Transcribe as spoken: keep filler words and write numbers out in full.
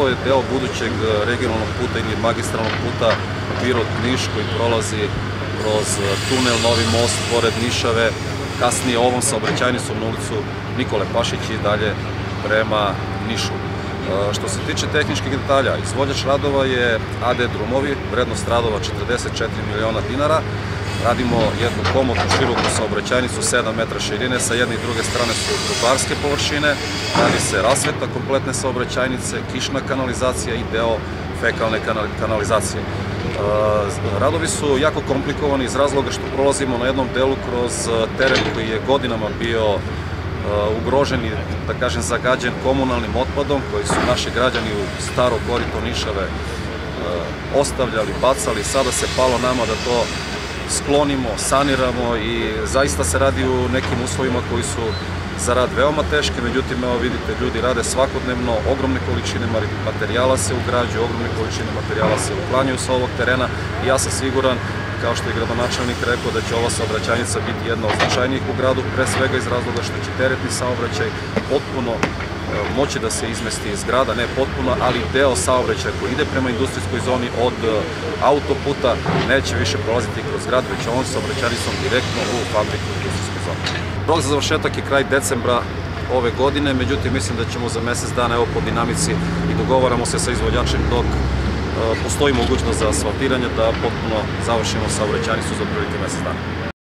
je deo budućeg regionalnog puta ili magistralnog puta Pirot-Niš koji prolazi kroz tunel Novi most pored Nišave, kasnije ovom saobraćajnicom na ulicu Nikole Pašića i dalje prema Nišu. Što se tiče tehničkih detalja, izvođač radova je A D Drumovi, vrednost radova četrdeset četiri miliona dinara. Radimo jednu komotnu široku saobraćajnicu sedam metara širine, sa jedne i druge strane su trubarske površine, radi se rasveta kompletne saobraćajnice, kišna kanalizacija i deo fekalne kanalizacije. Radovi su jako komplikovani iz razloga što prolazimo na jednom delu kroz teren koji je godinama bio ugroženi, da kažem, zagađen komunalnim otpadom koji su naši građani u staro korito Nišave ostavljali, bacali. Sada se palo nama da to sklonimo, saniramo i zaista se radi u nekim uslovima koji su za rad veoma teški, međutim, evo vidite, ljudi rade svakodnevno, ogromne količine materijala se ugrađuju, ogromne količine materijala se uklanjaju sa ovog terena i ja sam siguran, kao što je gradonačelnik rekao, da će ova saobraćajnica biti jedna od značajnijih u gradu, pre svega iz razloga što će teretni saobraćaj potpuno moći da se izmesti iz grada, ne potpuno, ali deo saobraćaja koji ide prema industrijskoj zoni od autoputa neće više prolaziti kroz grad, već ovom saobraćajnicom direktno u fabriku industrijskoj zoni. Rok za završetak je kraj decembra ove godine, međutim mislim da ćemo za mesec dana, evo po dinamici, i dogovaramo se sa izvođačem dok postoji mogućnost za asfaltiranje da potpuno završimo saobraćajnicu za otprilike mesec dana.